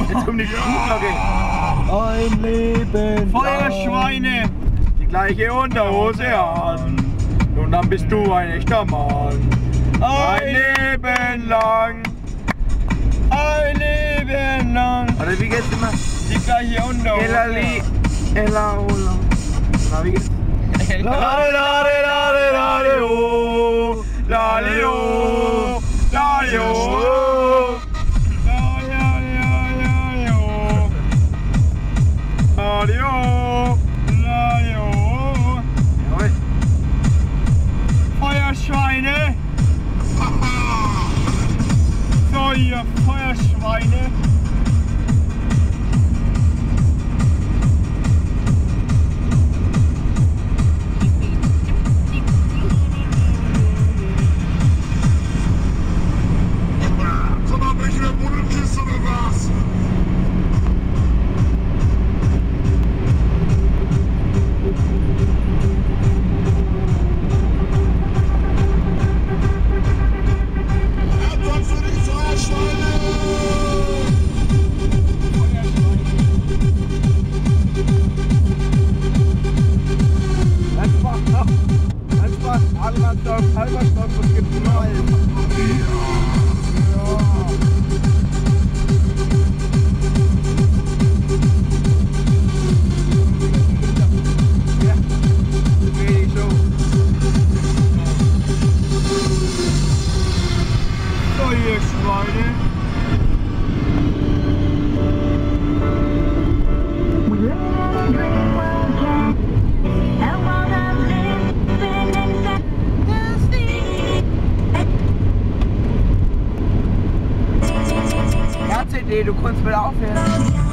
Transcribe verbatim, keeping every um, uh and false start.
Jetzt kommt die Kuhglocke. Ein Leben. Feuerschweine, die gleiche Unterhose an. Und dann bist du ein echter Mann. Ein Leben lang. Ein Leben lang. Oder wie geht's immer? Die gleiche Unterhose. Elali, Ella, Ola. Na, wie geht's? Lade, lade, lade, lade, oh. Lade, oh. Lade, oh. Radio, Radio. Jawohl. Feuerschweine. So, ihr Feuerschweine. Sag mal, welche Buddelkiste oder was? Halber Stock und gibt Null. So, ihr Schweine. R C D, du kannst wieder aufhören.